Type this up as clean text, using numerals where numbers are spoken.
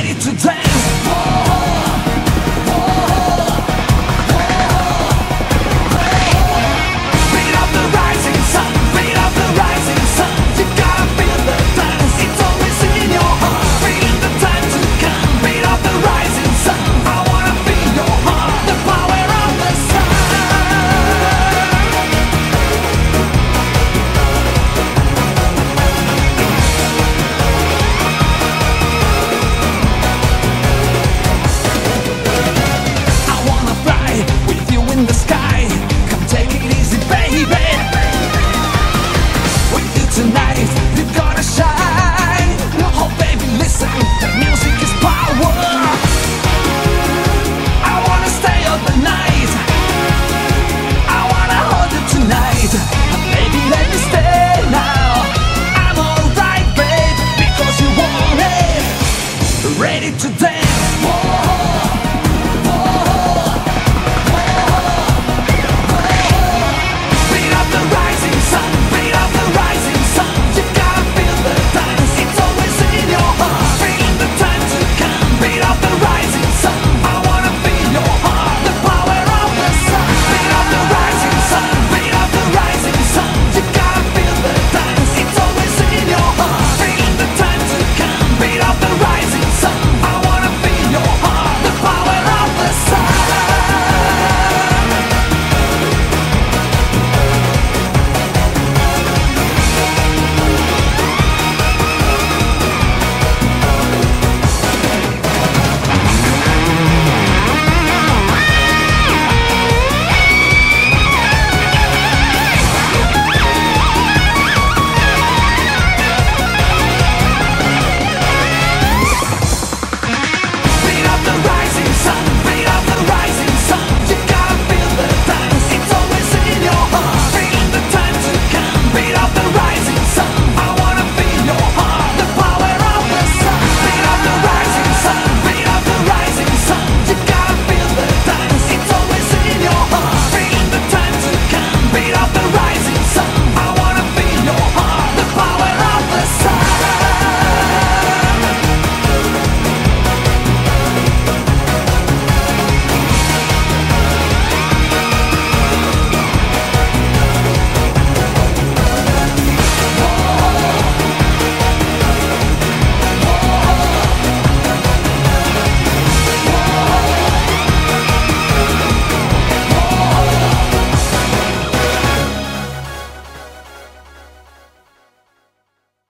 ready to dance. Beat up the rising sun, beat up the rising sun. You gotta feel the dance, it's always in your heart. Feeling the time to come, beat up the rising sun. I wanna feel your heart, the power of the sun. I wanna fly with you in the sky. Come take it easy, baby. With you tonight, you gotta shine. Oh baby, listen, the music is power. I wanna stay all the night. I wanna hold you tonight. Baby, let me stay now. I'm alright, babe, because you want it. Ready to dance.